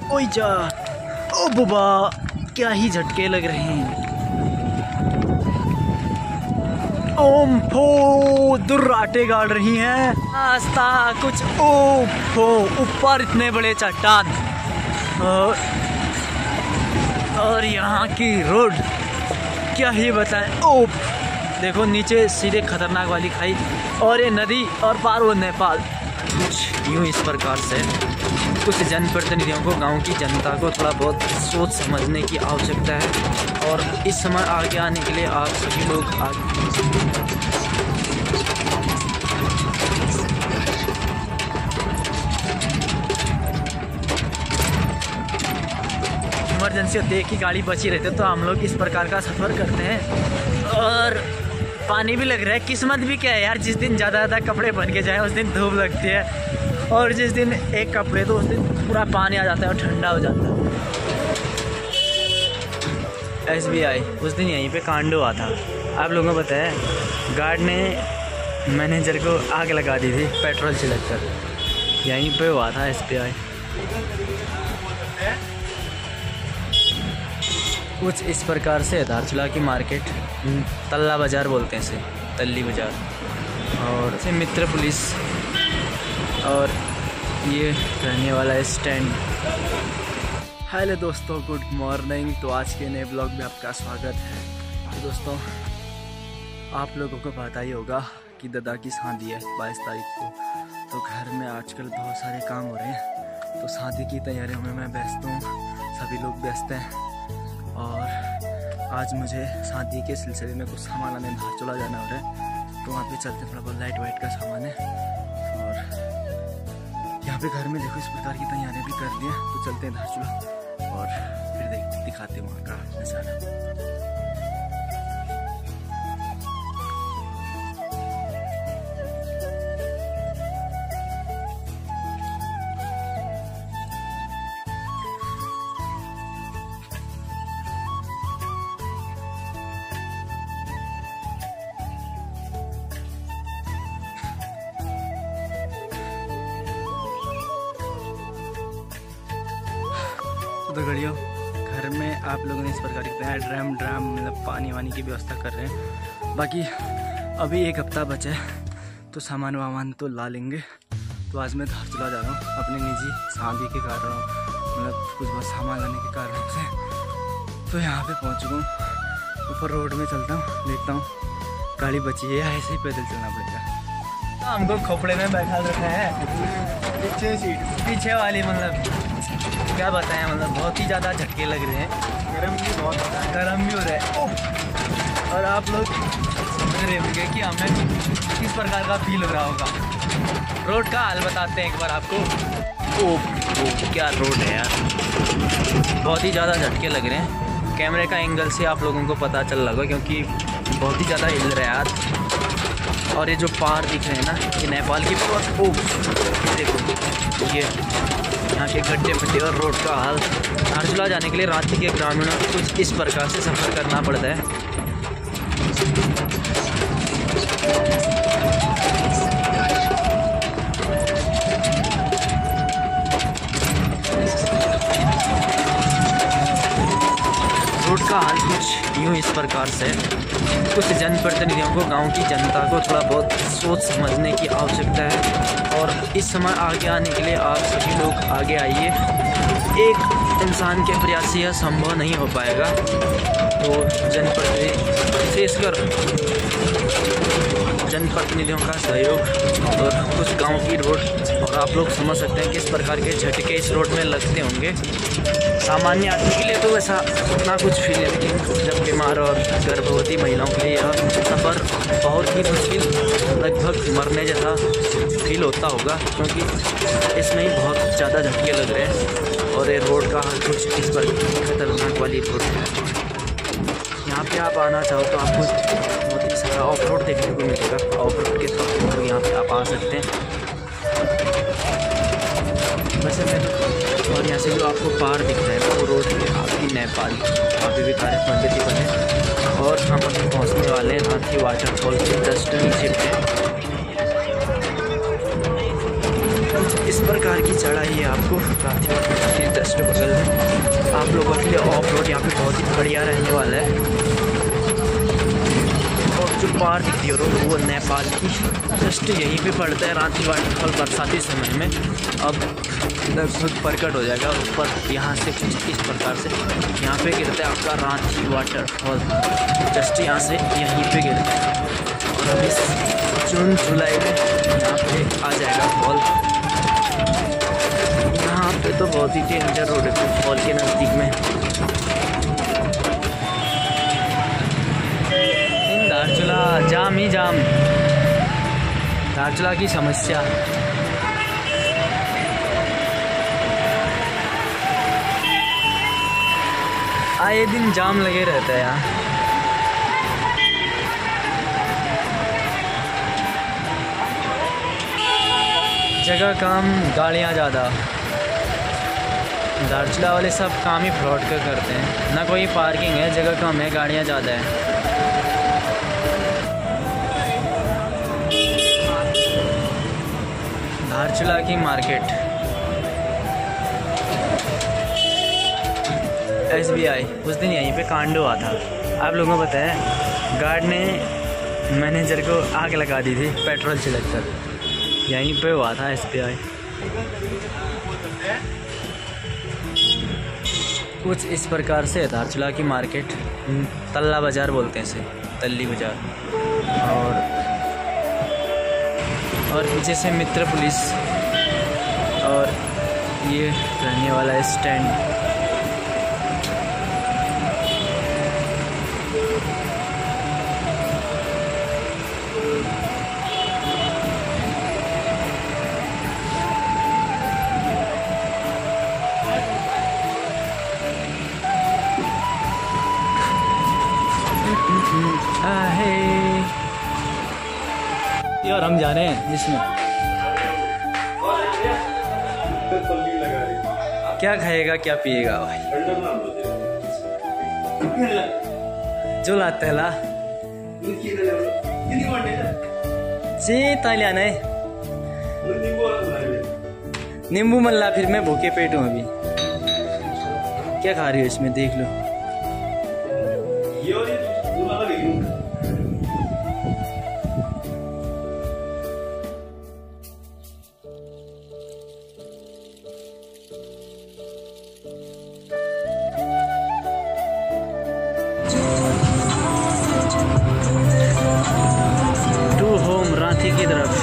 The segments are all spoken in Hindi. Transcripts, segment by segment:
ओए जा, ओ बुबा, क्या ही झटके लग रहे हैं। ओम फो, दुर्राटे गाड़ रही हैं। रास्ता कुछ ओ फो, ऊपर इतने बड़े चट्टान और यहाँ की रोड क्या ही बताएं। ओ देखो नीचे सीधे खतरनाक वाली खाई और ये नदी और पार वो नेपाल। कुछ यूँ इस प्रकार से कुछ जनप्रतिनिधियों को, गांव की जनता को थोड़ा बहुत सोच समझने की आवश्यकता है और इस समय आगे आने के लिए आप सभी लोग इमरजेंसी होती है कि गाड़ी बची रहती है, तो हम लोग इस प्रकार का सफ़र करते हैं। और पानी भी लग रहा है। किस्मत भी क्या है यार, जिस दिन ज़्यादा कपड़े बन के जाए उस दिन धूप लगती है और जिस दिन एक कपड़े तो उस दिन पूरा पानी आ जाता है और ठंडा हो जाता है। SBI उस दिन यहीं पे कांड हुआ था। आप लोगों को पता है, गार्ड ने मैनेजर को आग लगा दी थी पेट्रोल छिड़क कर। यहीं पे हुआ था SBI। कुछ इस प्रकार से धारचूला की मार्केट, तल्ला बाज़ार बोलते हैं इसे, तल्ली बाज़ार, और से मित्र पुलिस, और ये रहने वाला स्टैंड। हेलो दोस्तों, गुड मॉर्निंग। तो आज के नए ब्लॉग में आपका स्वागत है। तो दोस्तों, आप लोगों को पता ही होगा कि दादा की शादी है 22 तारीख को। तो घर में आजकल बहुत सारे काम हो रहे हैं, तो शादी की तैयारियों में मैं व्यस्त हूँ, सभी लोग व्यस्त हैं। और आज मुझे शादी के सिलसिले में कुछ सामान लाने धारचूला जाना हो रहा है, तो वहाँ पे चलते, थोड़ा बहुत लाइट वाइट का सामान है। और यहाँ पे घर में देखो इस प्रकार की तैयारियां भी कर दी हैं, तो चलते हैं धारचूला और फिर दिखाते हैं वहाँ का नज़ारा। तो गड़ियों, घर में आप लोगों ने इस प्रकार की ड्राम मतलब पानी वानी की व्यवस्था कर रहे हैं। बाकी अभी एक हफ्ता बचा है, तो सामान वामान तो ला लेंगे। तो आज मैं धारचूला जा रहा हूँ अपने निजी शादी के कारण, मतलब कुछ बहुत सामान लाने के कारण से। तो यहाँ पे पहुँच चुका हूँ, ऊपर रोड में चलता हूँ, देखता हूँ गाड़ी बची है या ऐसे ही पैदल चलना पड़ेगा। हमको खोपड़े में बैठा रखा है, पीछे सीट, पीछे वाली, मतलब क्या बताएं, मतलब बहुत ही ज़्यादा झटके लग रहे हैं। गर्म भी हो रहा है। और आप लोग समझ रहे होंगे कि हमें किस प्रकार का फील हो रहा होगा। रोड का हाल बताते हैं एक बार आपको। ओह क्या रोड है यार, बहुत ही ज़्यादा झटके लग रहे हैं। कैमरे का एंगल से आप लोगों को पता चल रहा होगा, क्योंकि बहुत ही ज़्यादा हिल रहा है यार। और ये जो पहाड़ दिख रहे हैं ना, ये नेपाल की बहुत, ओह देखो ये यहाँ के गड्ढे फड्डे और रोड का हाल। धारचूला जाने के लिए रांची के ग्रामीणों को कुछ इस प्रकार से सफ़र करना पड़ता है। रोड का हाल कुछ यूँ इस प्रकार से कुछ जनप्रतिनिधियों को, गांव की जनता को थोड़ा बहुत सोच समझने की आवश्यकता है और इस समय आगे आने के लिए आप सभी लोग आगे आइए। एक इंसान के प्रयास से यह संभव नहीं हो पाएगा। तो विशेषकर जनप्रतिनिधियों का सहयोग और कुछ गांव की रोड, और आप लोग समझ सकते हैं किस प्रकार के झटके इस रोड में लगते होंगे। सामान्य आदमी के लिए तो वैसा उतना कुछ फील है, लेकिन जब बीमार और गर्भवती महिलाओं के लिए यह सफ़र बहुत ही मुश्किल, लगभग मरने जैसा फील होता होगा, क्योंकि इसमें ही बहुत ज़्यादा झटके लग रहे हैं। और ये रोड का कुछ इस पर खतरनाक वाली रोड है। यहाँ पे आप आना चाहो तो आपको बहुत ही सारा ऑफ रोड देखने को मिलेगा। ऑफ रोड के थ्रू यहाँ पे आप आ सकते हैं। वैसे मैं और यहाँ से जो आपको पहाड़ दिख रहा है वो रोड है आपकी नेपाल, अभी भी कार्य प्रगति पर है। और हम अभी पहुँचने वाले हैं हाथी वाटरफॉल के जस्ट नीचे पे। इस प्रकार की चढ़ाई है आपको रांची वाटर के जस्ट बगल में। आप लोगों के लिए ऑफ रोड यहाँ पे बहुत ही बढ़िया रहने वाला है। और जो पार दिखती है रोड वो नेपाल की जस्ट यहीं पे पड़ता है रांची वाटरफॉल। बरसाती समय में अब लगभग प्रकट हो जाएगा ऊपर यहाँ से कुछ इस प्रकार से यहाँ पे गिरता है आपका रांची वाटरफॉल। जस्ट यहाँ से यहीं पे गिरता है और अब इस जून जुलाई में यहाँ पे आ जाएगा फॉल। यहाँ पे तो बहुत ही डेंजर रोड है फॉल के नज़दीक में। इन धारचूला जाम ही जाम, धारचूला की समस्या। आए दिन जाम लगे रहता है यहाँ। जगह कम, गाड़ियाँ ज़्यादा। धारचूला वाले सब काम ही फ्रॉड का करते हैं, ना कोई पार्किंग है, जगह कम है, गाड़ियाँ ज़्यादा है। धारचूला की मार्केट SBI उस दिन यहीं पे कांड हुआ था। आप लोगों को पता है गार्ड ने मैनेजर को आग लगा दी थी पेट्रोल छिड़क कर। यहीं पे हुआ था SBI। कुछ इस प्रकार से है धारचूला की मार्केट। तल्ला बाज़ार बोलते हैं इसे, तल्ली बाज़ार। और पीछे से मित्र पुलिस और ये रहने वाला स्टैंड। यार हम जाने हैं जिसमें क्या खाएगा क्या पिएगा भाई? जो लाते ला जी तालिया नहीं नींबू मल्ला। फिर मैं भूखे पेट हूँ अभी। क्या खा रही हो इसमें देख लो। टू होम रांची की तरफ।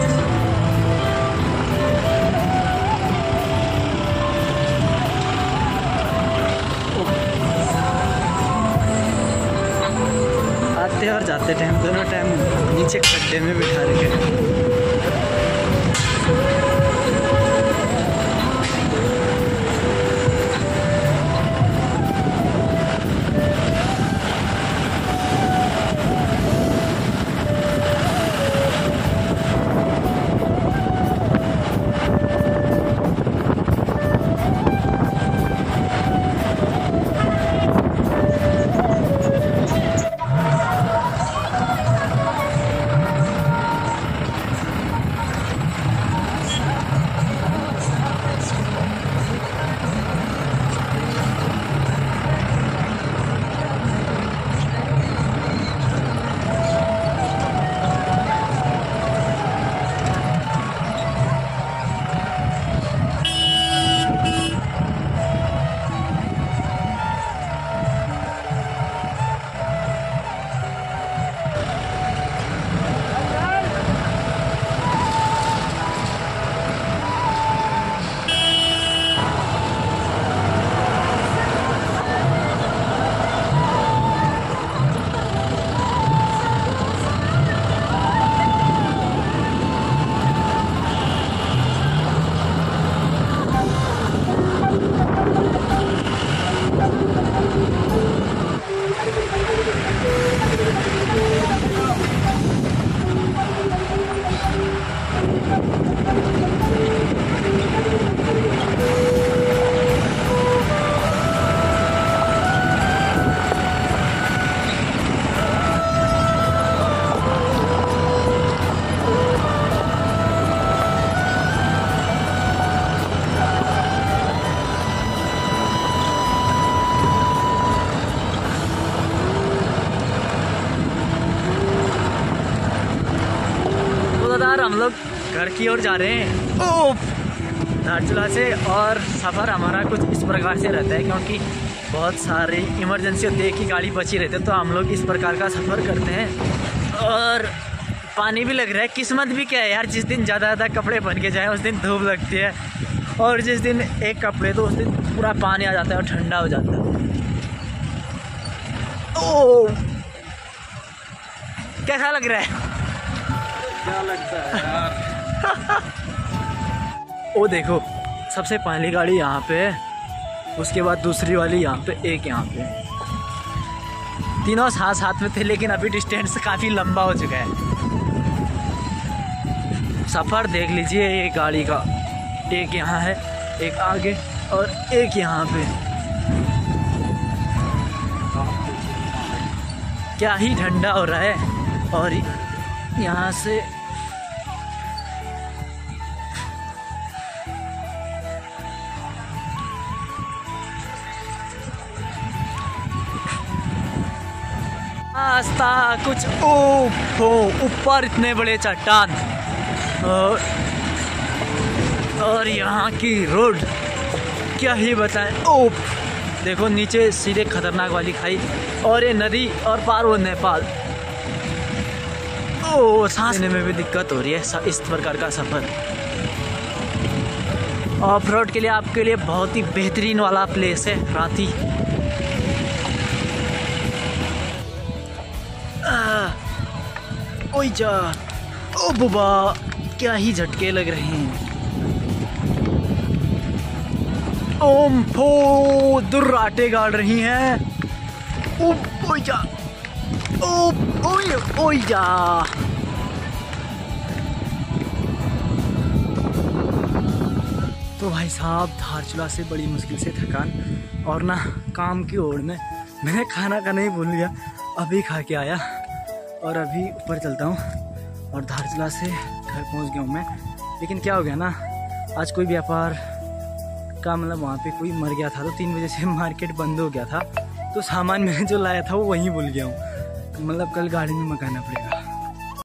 आते और जाते टाइम दोनों टाइम नीचे खड्डे में बिठा रखे। घर की ओर जा रहे हैं ओह धारचूला से। और सफ़र हमारा कुछ इस प्रकार से रहता है क्योंकि बहुत सारी इमरजेंसी होती है कि गाड़ी बची रहती है, तो हम लोग इस प्रकार का सफ़र करते हैं। और पानी भी लग रहा है, किस्मत भी क्या है यार, जिस दिन ज़्यादा कपड़े बन के जाए उस दिन धूप लगती है, और जिस दिन एक कपड़े तो उस दिन पूरा पानी आ जाता है और ठंडा हो जाता है। ओह कैसा लग रहा है? क्या लगता है यार? ओ देखो, सबसे पहली गाड़ी यहाँ पे है, उसके बाद दूसरी वाली यहाँ पे, एक यहाँ पे, तीनों साथ साथ में थे, लेकिन अभी डिस्टेंस काफ़ी लंबा हो चुका है। सफ़र देख लीजिए ये गाड़ी का, एक यहाँ है, एक आगे और एक यहाँ पे। क्या ही ठंडा हो रहा है। और यहाँ से रास्ता कुछ ऊपर इतने बड़े चट्टान, और यहाँ की रोड क्या ही बताएं। ओह देखो नीचे सीधे खतरनाक वाली खाई, और ये नदी, और पार वो नेपाल। ओह सांस लेने में भी दिक्कत हो रही है इस प्रकार का सफ़र। ऑफ रोड के लिए आपके लिए बहुत ही बेहतरीन वाला प्लेस है रांची। ओए जा, ओ बुबा क्या ही झटके लग रहे हैं। ओम फो दुर्राटे गाड़ रही हैं। ओए जा, ओए जा। तो भाई साहब धारचूला से बड़ी मुश्किल से थकान, और ना काम की ओर में मैंने खाना का नहीं भूल गया, अभी खा के आया और अभी ऊपर चलता हूँ। और धारचूला से घर पहुँच गया हूँ मैं, लेकिन क्या हो गया ना, आज कोई व्यापार का मतलब वहाँ पे कोई मर गया था, तो 3 बजे से मार्केट बंद हो गया था, तो सामान मैंने जो लाया था वो वहीं भूल गया हूँ, मतलब कल गाड़ी में मंगाना पड़ेगा।